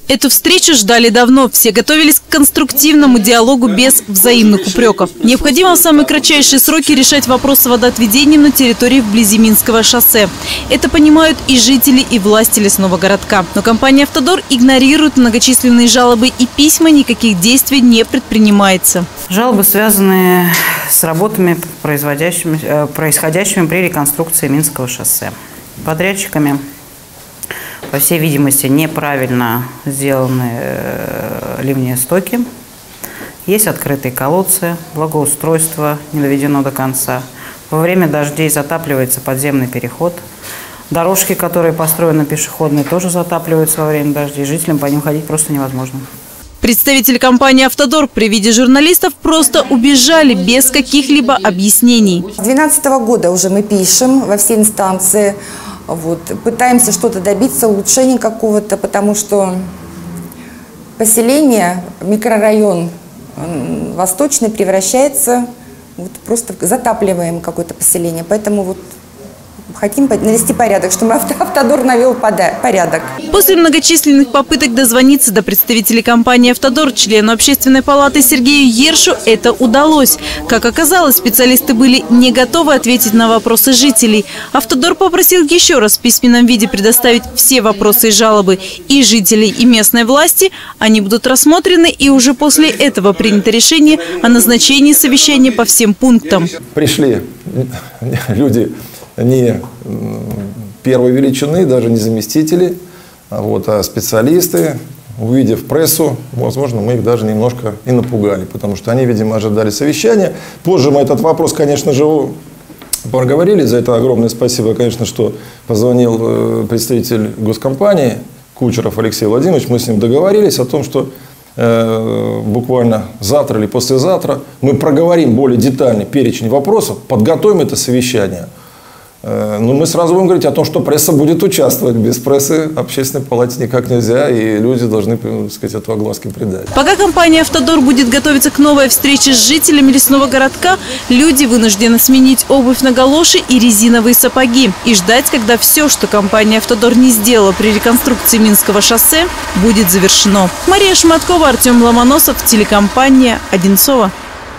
Эту встречу ждали давно. Все готовились к конструктивному диалогу без взаимных упреков. Необходимо в самые кратчайшие сроки решать вопрос с водоотведением на территории вблизи Минского шоссе. Это понимают и жители, и власти лесного городка. Но компания «Автодор» игнорирует многочисленные жалобы и письма, никаких действий не предпринимается. Жалобы, связанные с работами, происходящими при реконструкции Минского шоссе. Подрядчиками, по всей видимости, неправильно сделаны ливневые стоки. Есть открытые колодцы, благоустройство не доведено до конца. Во время дождей затапливается подземный переход. Дорожки, которые построены пешеходные, тоже затапливаются во время дождей. Жителям по ним ходить просто невозможно. Представители компании «Автодор» при виде журналистов просто убежали без каких-либо объяснений. С 2012 года уже мы пишем во все инстанции, пытаемся что-то добиться, улучшения какого-то, потому что поселение, микрорайон Восточный превращается, просто затапливаем какое-то поселение, поэтому хотим навести порядок, чтобы «Автодор» навел порядок. После многочисленных попыток дозвониться до представителей компании «Автодор» члену общественной палаты Сергею Ершу это удалось. Как оказалось, специалисты были не готовы ответить на вопросы жителей. «Автодор» попросил еще раз в письменном виде предоставить все вопросы и жалобы и жителей, и местной власти. Они будут рассмотрены, и уже после этого принято решение о назначении совещания по всем пунктам. Пришли люди не первой величины, даже не заместители, а специалисты. Увидев прессу, возможно, мы их даже немножко и напугали, потому что они, видимо, ожидали совещания. Позже мы этот вопрос, конечно же, проговорили. За это огромное спасибо, конечно, что позвонил представитель госкомпании Кучеров Алексей Владимирович. Мы с ним договорились о том, что буквально завтра или послезавтра мы проговорим более детальный перечень вопросов, подготовим это совещание. Но мы сразу будем говорить о том, что пресса будет участвовать. Без прессы общественной палате никак нельзя, и люди должны, так сказать, эту огласке придать. Пока компания «Автодор» будет готовиться к новой встрече с жителями лесного городка, люди вынуждены сменить обувь на галоши и резиновые сапоги и ждать, когда все, что компания «Автодор» не сделала при реконструкции Минского шоссе, будет завершено. Мария Шматкова, Артем Ломоносов, телекомпания «Одинцово».